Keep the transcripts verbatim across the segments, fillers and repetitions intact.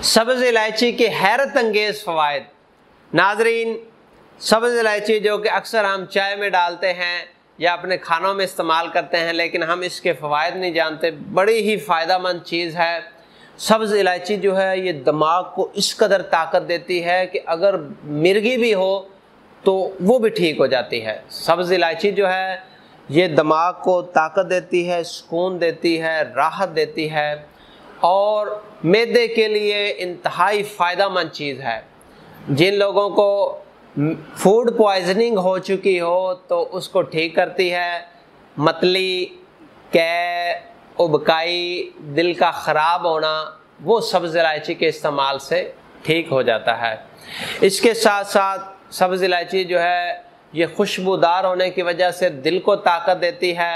सब्ज़ इलायची के हैरत अंगेज़ फ़वाइद। नाज़रीन, सब्ज़ इलायची जो कि अक्सर हम चाय में डालते हैं या अपने खानों में इस्तेमाल करते हैं, लेकिन हम इसके फ़वाइद नहीं जानते। बड़ी ही फ़ायदेमंद चीज़ है। सब्ज़ इलायची जो है ये दिमाग को इस कदर ताकत देती है कि अगर मिर्गी भी हो तो वो भी ठीक हो जाती है। सब्ज़ इलायची जो है ये दिमाग को ताकत देती है, सुकून देती है, राहत देती है और मैदे के लिए इंतहाई फ़ायदेमंद चीज़ है। जिन लोगों को फूड पॉइजनिंग हो चुकी हो तो उसको ठीक करती है। मतली, कै, उबकाई, दिल का ख़राब होना, वो सब्ज़ इलायची के इस्तेमाल से ठीक हो जाता है। इसके साथ साथ सब्ज़ इलायची जो है ये खुशबूदार होने की वजह से दिल को ताकत देती है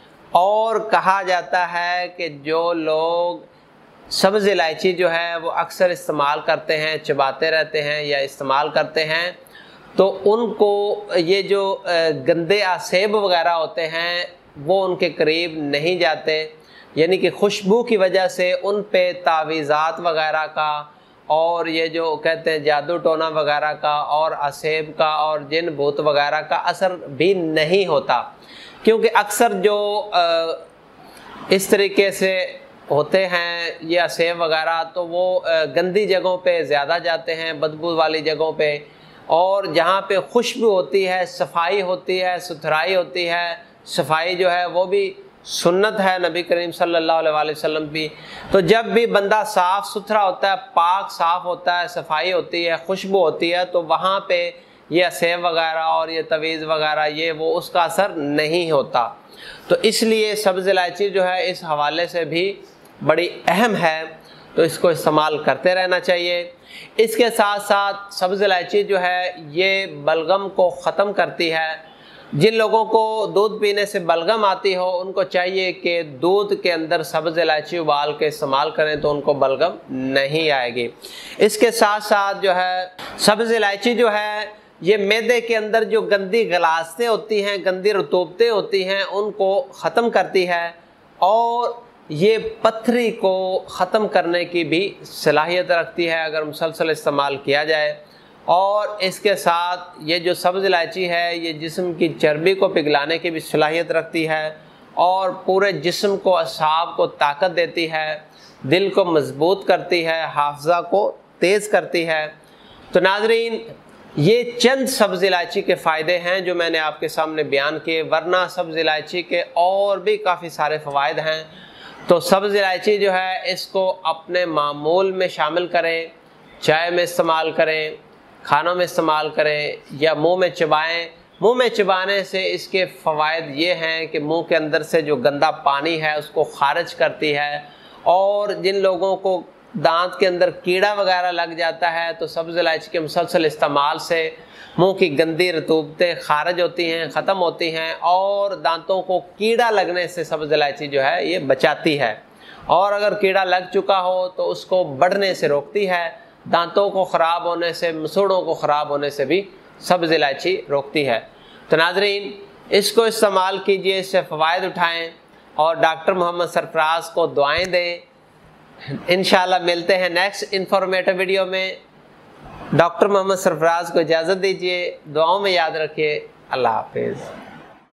और कहा जाता है कि जो लोग सब्ज़ इलायची जो है वो अक्सर इस्तेमाल करते हैं, चबाते रहते हैं या इस्तेमाल करते हैं, तो उनको ये जो गंदे आसेब वगैरह होते हैं वो उनके करीब नहीं जाते। यानी कि खुशबू की वजह से उन पे तावीज़ात वगैरह का और ये जो कहते हैं जादू टोना वगैरह का और आसेब का और जिन भूत वगैरह का असर भी नहीं होता, क्योंकि अक्सर जो आ, इस तरीके से होते हैं ये आसेब वगैरह तो वो गंदी जगहों पे ज़्यादा जाते हैं, बदबू वाली जगहों पे, और जहाँ पे खुशबू होती है, सफाई होती है, सुथराई होती है। सफाई जो है वो भी सुन्नत है नबी करीम सल्लल्लाहु अलैहि वसल्लम की। तो जब भी बंदा साफ़ सुथरा होता है, पाक साफ़ होता है, सफाई होती है, खुशबू होती है, तो वहाँ पे ये असेब वगैरह और ये तवीज़ वगैरह ये वो उसका असर नहीं होता। तो इसलिए सब्ज़ इलायची जो है इस हवाले से भी बड़ी अहम है, तो इसको इस्तेमाल करते रहना चाहिए। इसके साथ साथ सब्ज़ इलायची जो है ये बलगम को ख़त्म करती है। जिन लोगों को दूध पीने से बलगम आती हो उनको चाहिए कि दूध के अंदर सब्ज़ इलायची उबाल के इस्तेमाल करें तो उनको बलगम नहीं आएगी। इसके साथ साथ जो है सब्ज़ इलायची जो है ये मैदे के अंदर जो गंदी गलासतें होती हैं, गंदी रतूबतें होती हैं, उनको ख़त्म करती है और ये पथरी को ख़त्म करने की भी सलाहियत रखती है अगर मुसलसल इस्तेमाल किया जाए। और इसके साथ ये जो सब्ज़ इलायची है ये जिस्म की चर्बी को पिघलाने की भी सलाहियत रखती है और पूरे जिस्म को, असाब को ताकत देती है, दिल को मजबूत करती है, हाफ़ज़ा को तेज़ करती है। तो नाज़रीन, ये चंद सब्ज़ इलायची के फ़ायदे हैं जो मैंने आपके सामने बयान किए, वरना सब्ज़ इलायची के और भी काफ़ी सारे फ़वाइद हैं। तो सब्ज़ इलायची जो है इसको अपने मामूल में शामिल करें, चाय में इस्तेमाल करें, खानों में इस्तेमाल करें या मुंह में चबाएं। मुंह में चबाने से इसके फ़वाइद ये हैं कि मुंह के अंदर से जो गंदा पानी है उसको खारिज करती है और जिन लोगों को दांत के अंदर कीड़ा वगैरह लग जाता है तो सब्ज़ इलायची के मुसलसल इस्तेमाल से मुंह की गंदी रतूबतें खारिज होती हैं, ख़त्म होती हैं और दांतों को कीड़ा लगने से सब्ज़ इलायची जो है ये बचाती है। और अगर कीड़ा लग चुका हो तो उसको बढ़ने से रोकती है। दांतों को ख़राब होने से, मसूड़ों को ख़राब होने से भी सब्ज़ इलायची रोकती है। तो नाज़रीन, इसको इस्तेमाल कीजिए, इससे फ़वाइद उठाएँ और डॉक्टर मोहम्मद सरफराज को दुआएँ दें। इंशाअल्लाह मिलते हैं नेक्स्ट इन्फॉर्मेटिव वीडियो में। डॉक्टर मोहम्मद सरफराज को इजाज़त दीजिए, दुआओं में याद रखिए। अल्लाह हाफ़िज़।